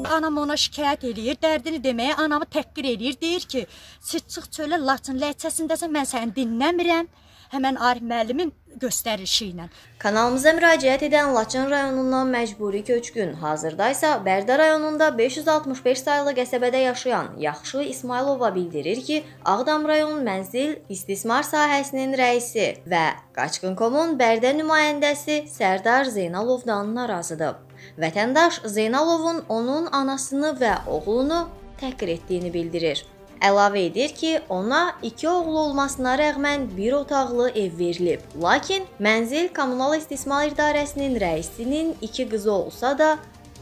anam ona şikayət eləyir, dərdini deməyə anamı təhqir eləyir, deyir ki, siz çıx çölə Laçın ləhcəsindəsən, mən səni dinləmirəm. Həmən Arif müəllimin göstərişi ilə. Kanalımıza müraciət edən Laçın rayonundan məcburi köçkün, hazırda isə Bərdə rayonunda 565 sayılı qəsəbədə yaşayan Yaxşı İsmailova bildirir ki, Ağdam rayon mənzil istismar sahəsinin rəisi və Qaçqın.com-un Bərdə nümayəndəsi Sərdar Zeynalovdan narazıdır. Vətəndaş Zeynalovun onun anasını və oğlunu təhqir etdiyini bildirir. Əlavə edir ki, ona 2 oğlu olmasına rəğmən 1 otaqlı ev verilib. Lakin mənzil Kommunal İstismar İdarəsinin rəisinin 2 qızı olsa da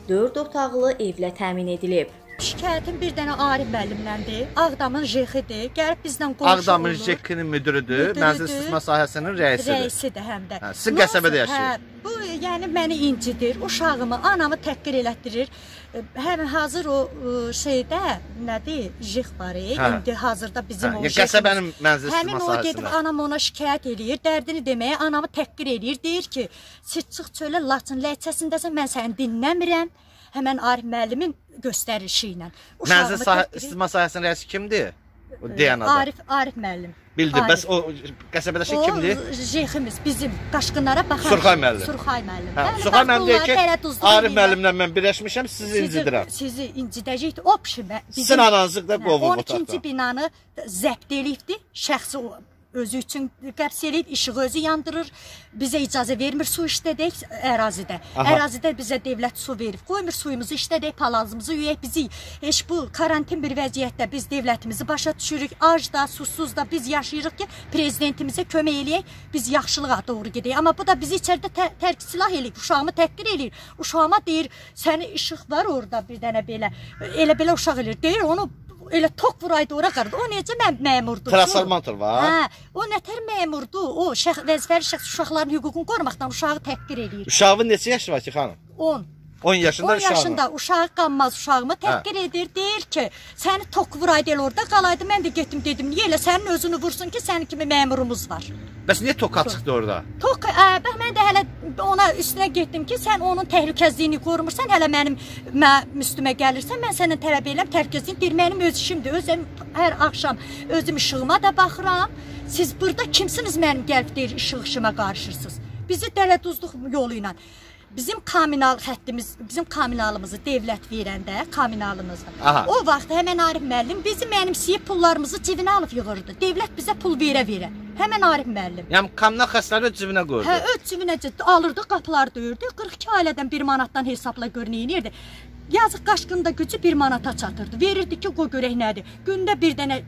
4 otaqlı evlə təmin edilib. Şikayətin bir dənə Arif müəllimləndir, Ağdamın JEX-idir, gəlib bizdən qonşu olur. Ağdamın JEX-inin müdürüdür, mənzil istismar sahəsinin rəisidir. Rəisidir həm də. Sizin qəsəbədə yaşayır. Bu, yəni məni incidir, uşağımı, anamı təhqir elətdirir. Həm hazır o şeydə, nədir, JEX var, indi hazırda bizim o JEX. Qəsəbənin mənzil istismar sahəsində. Həmin o gedib anam ona şikayət eləyir, dərdini deməyə anamı təhqir eləyir, deyir ki, siz çıx çölə Laçın ləhcəsindəsən, mən səni dinləmirəm. Həmən Arif müəllimin göstərişi ilə. Mənzil istismar sahəsinin rəisi kimdir? O deyən adam. Arif müəllim. Bildi, bəs o qəsəbədəki kimdir? O JEX-imiz, bizim qaçqınlara baxar. Surxay müəllim. Surxay müəllim. Surxay müəllim deyir ki, Arif müəllimlə mən birləşmişəm, sizi incidirəm. Sizi incidəcəkdir. O pişimə. Sizin ananızı da qovub otaqdan. 12-ci binanı zəbt eləyibdi, şəxsi özü üçün qəbs eləyib, işığı özü yandırır, bizə icazə vermir su işlədək ərazidə. Ərazidə bizə devlət su verib, qoymur suyumuzu işlədək, palazımızı yuyək, bizi heç bu karantin bir vəziyyətdə biz devlətimizi başa düşürük, ac da, susuz da biz yaşayırıq ki, prezidentimizə kömək eləyək, biz yaxşılığa doğru gedək. Amma bu da bizi içəridə tərk silah eləyib, uşağımı təhqir eləyir. Uşağıma deyir, sənin işıq var orada bir dənə belə, elə uşaq eləyir, deyir onu elə tok vuraydı ora qardı. O necə məmurdur? Transformator var. Hə, o nətər məmurdur? O vəzifəli şəxs uşaqların hüququnu qorumaqdan uşağı təhqir edir. Uşağın neçə yaşı var ki, xanım? 10. 10 yaşında 10 yaşında uşağı qanmaz uşağımı təhqir edir, deyir ki, səni tok vuraydı elə orada qalaydı. Mən də getdim dedim, niyə elə sənin özünü vursun ki, sənin kimi məmurumuz var. Bəs niyə toka çıxdı orada? Tok, mən də hələ ona üstünə getdim ki, sən onun təhlükəsizliyini qorumursan, hələ mənim üstümə gəlirsən, mən sənin tələb edirəm təhlükəsizliyini, deyir, mənim öz işimdir, özüm hər axşam özüm işığıma da baxıram. Siz burada kimsiniz mənim gəlib deyir, işığıma qarışırsınız. Bizi dələduzluq yolu ilə. Bizim kommunal xəttimiz, bizim kommunalımızı devlət verəndə, kommunalımızı. O vaxt həmən Arif müəllim bizi mənimsəyib pullarımızı cibinə alıb yığırdı. Devlət bizə pul verə-verə. Həmən Arif müəllim. Yəni kommunal xəstləri öz cibinə qoyurdu. Hə, öz cibinə alırdı, qapılar döyürdü. 42 ailədən 1 manatdan hesabla görünürdü. Yazıq qaçqında gücü 1 manata çatırdı. Verirdi ki, qoy görək nədir. Gündə bir dənə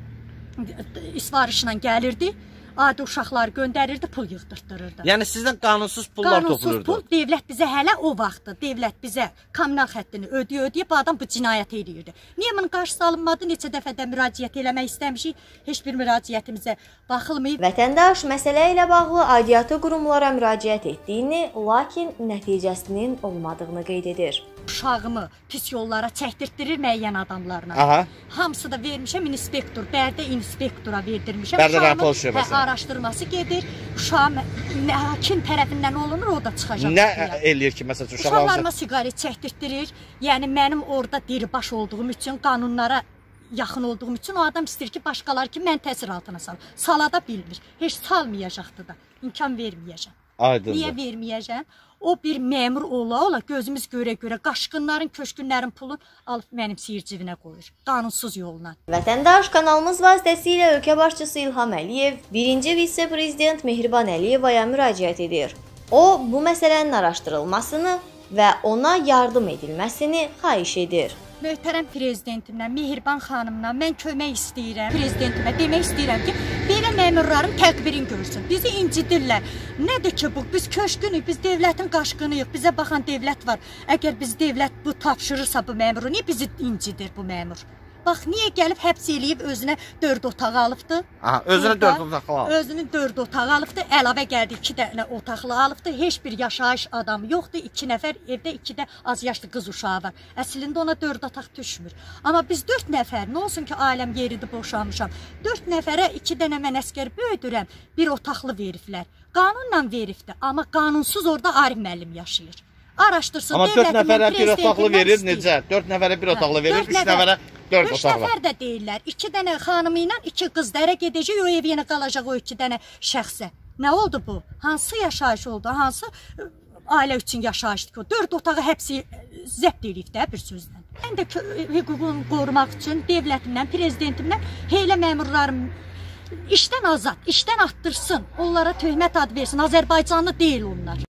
isvarışla gəlirdi. Adi uşaqlar göndərirdi, pul yığdırtdırırdı. Yəni sizdən qanunsuz pullar toplanırdı. Qanunsuz pul devlət bizə hələ o vaxtı, devlət bizə kommunal xəttini ödəyib, bu adam bu cinayət eləyirdi. Niyə bunun qarşısı alınmadı? Neçə dəfədə müraciət eləmək istəmişik, heç bir müraciətimizə baxılmayıb. Vətəndaş məsələ ilə bağlı aidiyyatı qurumlara müraciət etdiyini, lakin nəticəsinin olmadığını qeyd edir. Uşağımı pis yollara çəkdirtdirir müəyyən adamlarla. Hamısı da vermişəm inspektor, Bərdə inspektora verdirmişəm. Bərdə rapor şöbəsi. Araşdırması gedir. Uşağım kim tərəfindən olunur, o da çıxacaq. Nə eləyir ki, məsələn, uşaqlarıma siqaret çəkdirtdirir. Yəni mənim orada diribaş olduğum üçün, qanunlara yaxın olduğum üçün o adam istəyir ki, başqaları ki, mən təsir altına salım. Sala da bilmir. Heç salmayacaqdı da. İmkan verməyəcəm. Aydındır. Niyə verməyəcəm? O bir məmur ola-ola gözümüz görə-görə qaçqınların, köçkünlərin pulunu alıb mənim sihir cibinə qoyur. Qanunsuz yolla. Vətəndaş kanalımız vasitəsilə ölkə başçısı İlham Əliyev, 1-ci vitse-prezident Mehriban Əliyevaya müraciət edir. O, bu məsələnin araşdırılmasını və ona yardım edilməsini xahiş edir. Möhtərəm prezidentimdən, Mehriban xanımdan mən kömək istəyirəm. Prezidentimə demək istəyirəm ki, belə məmurların tədbirini görsün. Bizi incidirlər. Nədir ki bu? Biz köşkünük, biz devlətin qaçqınıyıq. Bizə baxan devlət var. Əgər biz devlət bu tapşırırsa bu məmuru, niyə bizi incidir bu məmur? Bax, niyə gəlib həbs eləyib özünə 4 otaq alıbdı? Özünə 4 otaq alıbdı. Özünün 4 otaq alıbdı, əlavə gəldi 2 dənə otaqlı alıbdı. Heç bir yaşayış adamı yoxdur, 2 nəfər evdə 2 də az yaşlı qız uşağı var. Əslində ona 4 otaq düşmür. Amma biz 4 nəfər, nə olsun ki ailəm yeridir, boşanmışam. 4 nəfərə 2 dənə mən əskər böyüdürəm, 1 otaqlı veriblər. Qanunla veribdir, amma qanunsuz orada Arif müəllim yaşayır. araşdırsın. Amma 4 nəfərə bir otaqlı verir, necə? 4 nəfərə bir otaqlı verir, 3 nəfərə 4 3 otaqlı. nəfər də deyirlər. 2 dənə xanımı ilə 2 qız da ərə gedəcək, o ev yenə qalacaq o 2 dənə şəxsə. Nə oldu bu? Hansı yaşayış oldu? Hansı ailə üçün yaşayışdır ki? 4 otağı hepsi zəbt edib də bir sözlə. Mən də hüququnu qorumaq üçün dövlətimdən, prezidentimdən elə məmurlarım işdən azad, işdən atdırsın. Onlara töhmət ad versin. Azərbaycanlı deyil onlar.